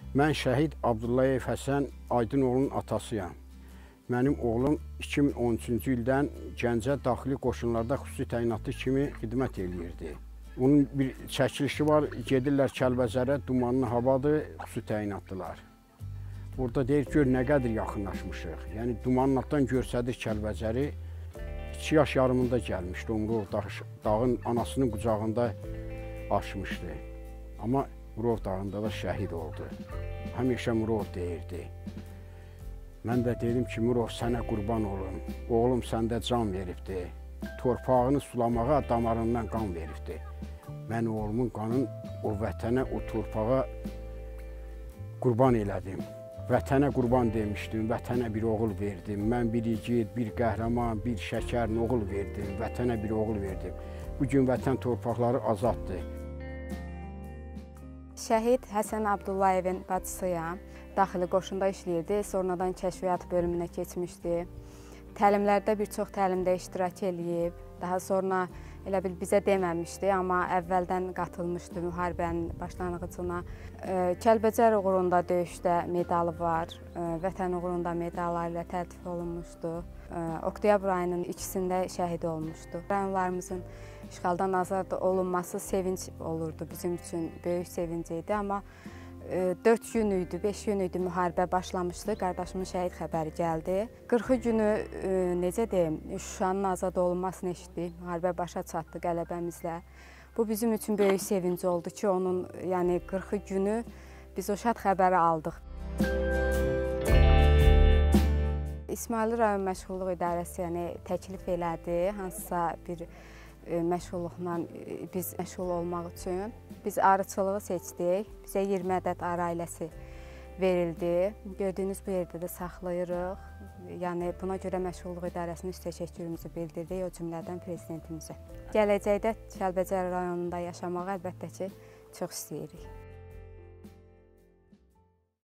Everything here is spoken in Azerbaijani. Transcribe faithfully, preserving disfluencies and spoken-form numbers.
Mən şəhid Abdullayev Həsən Aydınoğlu'nun atasıyam. Mənim oğlum iki min on üçüncü ildən Gəncə daxili qoşunlarda xüsusi təyinatlı kimi xidmət eləyirdi. Onun bir çəkilişi var, gedirlər Kəlbəcərə, dumanlı havadır, xüsusi təyinatlılar. Burada deyir, gör nə qədər yaxınlaşmışıq. Yəni dumanın altdan görsədir Kəlbəcəri, iki yaş yarımında gəlmişdi, Umrov dağın anasının qucağında aşmışdı. Amma Murov dağında da şəhid oldu. Həmişə Murov deyirdi. Mən də dedim ki, Murov sənə qurban olum. Oğlum səndə can veribdi. Torpağını sulamağa damarından qan veribdi. Mən oğlumun qanın o vətənə, o torpağa qurban elədim. Vətənə qurban demişdim, vətənə bir oğul verdim. Mən bir igid, bir qəhrəman, bir şəkər oğul verdim. Vətənə bir oğul verdim. Bugün vətən torpaqları azaddır. Şəhid Həsən Abdullayevin bacısıyam. Daxili qoşunda işləyirdi, sonradan kəşfiyyat bölümünə keçmişdi. Təlimlərdə bir çox təlimdə iştirak eləyib. Daha sonra elə bil bizə deməmişdi, amma əvvəldən qatılmışdı müharibənin başlanğıcına. Kəlbəcər uğrunda döyüşdə medalı var, vətən uğrunda medalları ilə təltif olunmuşdu. Oktyabr ayının ikisində şəhid olmuşdu. Rayonlarımızın işğaldan azad olunması sevinç olurdu, bizim üçün böyük sevinc idi. Amma dörd gün idi, beş gün idi müharibə başlamışdı, qardaşımın şəhid xəbəri gəldi. qırxı günü, necə deyim, Şuşanın azad olunmasını eşitdik, müharibə başa çatdı qələbəmizlə. Bu bizim üçün böyük sevinc oldu ki, onun yəni qırxı günü biz o şad xəbəri aldıq. İsmayılı rayon məşğulluq idarəsi yəni, təklif elədi, hansısa bir məşğulluqla biz məşğul olmaq üçün. Biz arıçılığı seçdik. Bizə iyirmi ədəd arı ailəsi verildi. Gördüyünüz bu yerdə də saxlayırıq. Yəni buna görə məşğulluq idarəsinin üst təşəkkürümüzü bildirdik, o cümlədən prezidentimizə. Gələcəkdə Kəlbəcər rayonunda yaşamağı əlbəttə ki, çox istəyirik.